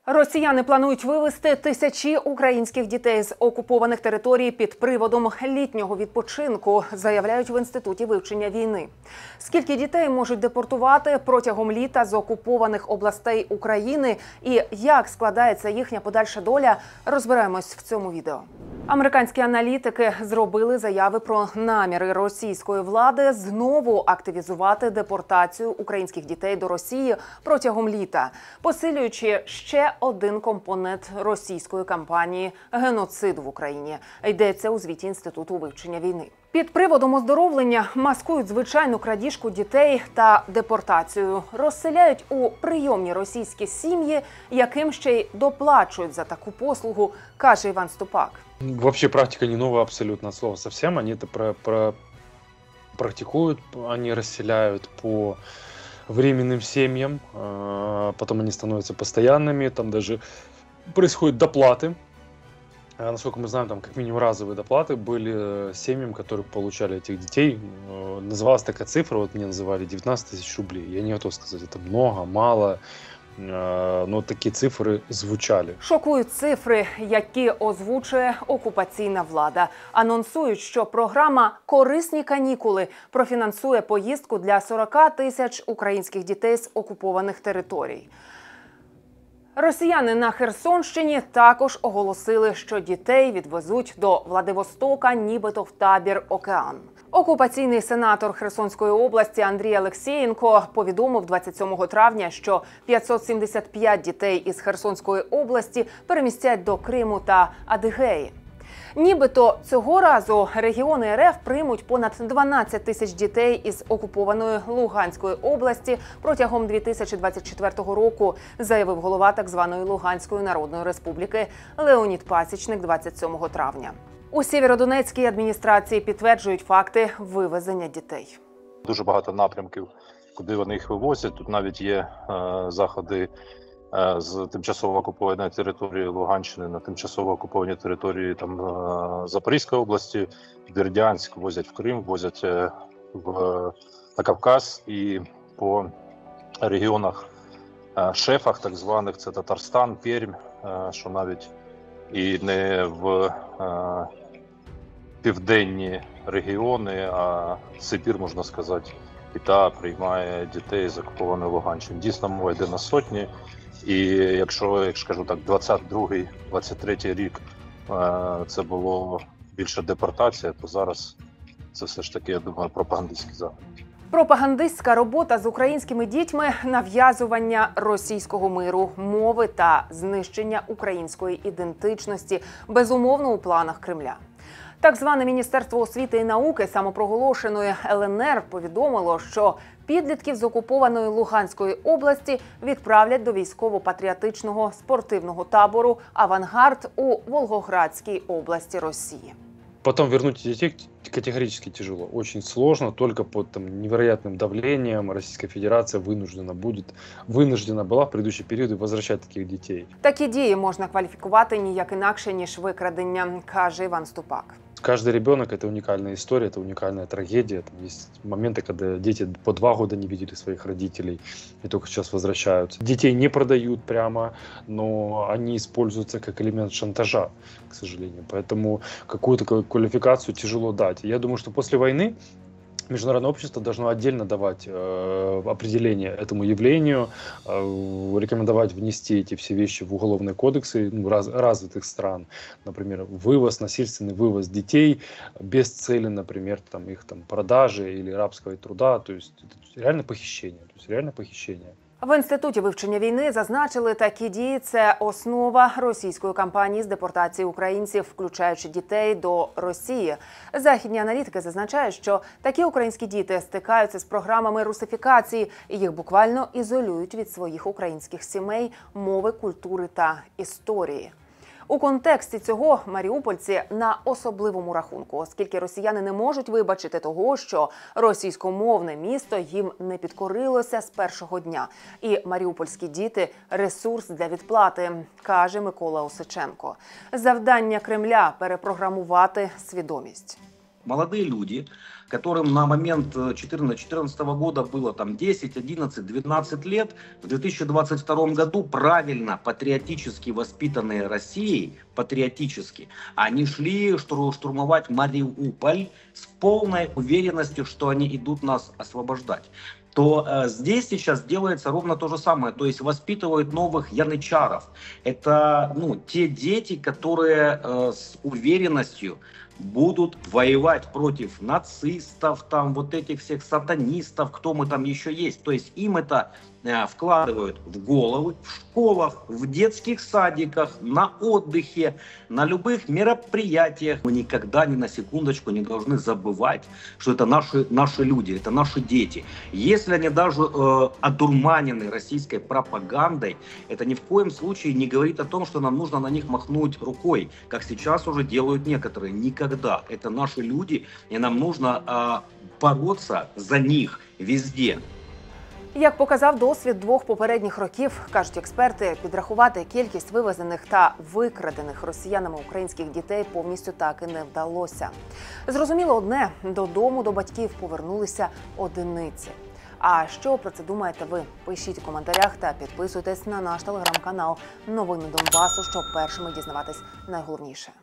Росіяни планують вивезти тисячі українських дітей з окупованих територій під приводом літнього відпочинку, заявляють в Інституті вивчення війни. Скільки дітей можуть депортувати протягом літа з окупованих областей України і як складається їхня подальша доля, розбираємось в цьому відео. Американські аналітики зробили заяви про наміри російської влади знову активізувати депортацію українських дітей до Росії протягом літа, посилюючи ще один компонент російської кампанії – геноцид в Україні. Йдеться у звіті Інституту вивчення війни. Під приводом оздоровлення маскують звичайну крадіжку дітей та депортацію. Розселяють у прийомні російські сім'ї, яким ще й доплачують за таку послугу, каже Іван Ступак. Вообще практика не новая абсолютно, от слова совсем. Они это практикуют, они расселяют по временным семьям, потом они становятся постоянными, там даже происходят доплаты. Насколько мы знаем, там как минимум разовые доплаты были семьям, которые получали этих детей. Называлась такая цифра, вот мне называли 19 тысяч рублей. Я не готов сказать, это много, мало. Ну, такі цифри звучали. Шокують цифри, які озвучує окупаційна влада. Анонсують, що програма «Корисні канікули» профінансує поїздку для 40 тисяч українських дітей з окупованих територій. Росіяни на Херсонщині також оголосили, що дітей відвезуть до Владивостока, нібито в табір «Океан». Окупаційний сенатор Херсонської області Андрій Алексєєнко повідомив 27 травня, що 575 дітей із Херсонської області перемістять до Криму та Адигеї. Нібито цього разу регіони РФ приймуть понад 12 тисяч дітей із окупованої Луганської області протягом 2024 року, заявив голова так званої Луганської Народної Республіки Леонід Пасічник 27 травня. У Сєвєродонецькій адміністрації підтверджують факти вивезення дітей. Дуже багато напрямків, куди вони їх вивозять. Тут навіть є заходи з тимчасово окупованої території Луганщини на тимчасово окуповані території там Запорізької області, Бердянськ, возять в Крим, возять на Кавказ і по регіонах шефах так званих, це Татарстан, Пермь, що навіть і не в південні регіони, а Сибір, можна сказати, і та приймає дітей з окупованої Луганщини. Дійсно, мова йде на сотні. І якщо, як скажу так, 22-23 рік це було більше депортація, то зараз це все ж таки, я думаю, пропагандистський захід. Пропагандистська робота з українськими дітьми, нав'язування російського миру, мови та знищення української ідентичності безумовно у планах Кремля. Так зване Міністерство освіти і науки самопроголошеної ЛНР повідомило, що підлітків з окупованої Луганської області відправлять до військово-патріотичного спортивного табору «Авангард» у Волгоградській області Росії. Потом вернуть детей категорически тяжело, очень сложно, только под невероятным давлением Российская Федерация вынуждена была в предыдущие периоды возвращать таких детей. Такі дії можна кваліфікувати ніяк інакше, ніж викрадення, каже Іван Ступак. Каждый ребенок – это уникальная история, это уникальная трагедия. Там есть моменты, когда дети по 2 года не видели своих родителей и только сейчас возвращаются. Детей не продают прямо, но они используются как элемент шантажа, к сожалению. Поэтому какую-то квалификацию тяжело дать. Я думаю, что после войны международное общество должно отдельно давать определение этому явлению, рекомендовать внести эти все вещи в уголовные кодексы развитых стран. Например, насильственный вывоз детей без цели, например, их продажи или рабского труда. То есть это реально похищение. В Інституті вивчення війни зазначили, такі дії – це основа російської кампанії з депортації українців, включаючи дітей до Росії. Західні аналітики зазначають, що такі українські діти стикаються з програмами русифікації і їх буквально ізолюють від своїх українських сімей, мови, культури та історії. У контексті цього маріупольці на особливому рахунку, оскільки росіяни не можуть вибачити того, що російськомовне місто їм не підкорилося з першого дня. І маріупольські діти – ресурс для відплати, каже Микола Осиченко. Завдання Кремля – перепрограмувати свідомість. молодые люди, которым на момент 2014 года было там 10, 11, 12 лет, в 2022 году правильно, патриотически воспитанные Россией, патриотически, они шли штурмовать Мариуполь с полной уверенностью, что они идут нас освобождать. То здесь сейчас делается ровно то же самое, то есть воспитывают новых янычаров. Это те дети, которые с уверенностью будут воевать против нацистов, там вот этих всех сатанистов, кто мы там еще есть. То есть им это вкладывают в головы, в школах, в детских садиках, на отдыхе, на любых мероприятиях. Мы никогда ни на секундочку не должны забывать, что это наши люди, это наши дети. Если они даже одурманены российской пропагандой, это ни в коем случае не говорит о том, что нам нужно на них махнуть рукой, как сейчас уже делают некоторые. Никогда. Это наши люди, и нам нужно бороться за них везде. Як показав досвід двох попередніх років, кажуть експерти, підрахувати кількість вивезених та викрадених росіянами українських дітей повністю так і не вдалося. Зрозуміло одне – додому до батьків повернулися одиниці. А що про це думаєте ви? Пишіть у коментарях та підписуйтесь на наш телеграм-канал «Новини Донбасу», щоб першими дізнаватись найголовніше.